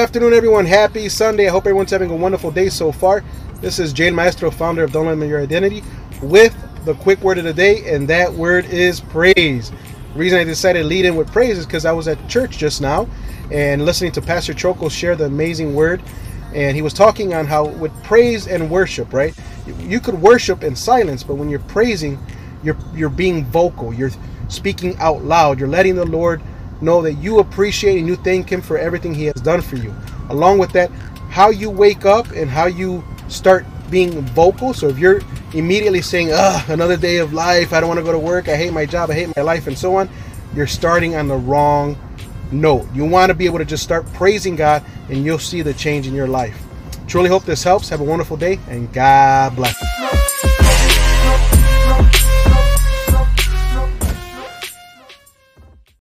afternoon, everyone. Happy Sunday. I hope everyone's having a wonderful day so far. This is Jane Maestro, founder of Don't Limit Your Identity, with the quick word of the day, and that word is praise. The reason I decided to lead in with praise is because I was at church just now and listening to Pastor Choco share the amazing word, and he was talking on how with praise and worship, right? You could worship in silence, but when you're praising, you're being vocal. You're speaking out loud. You're letting the Lord know that you appreciate and you thank Him for everything He has done for you. Along with that, how you wake up and how you start being vocal. So if you're immediately saying, another day of life, I don't want to go to work, I hate my job, I hate my life, and so on, you're starting on the wrong note. You want to be able to just start praising God, and you'll see the change in your life. Truly hope this helps. Have a wonderful day, and God bless you.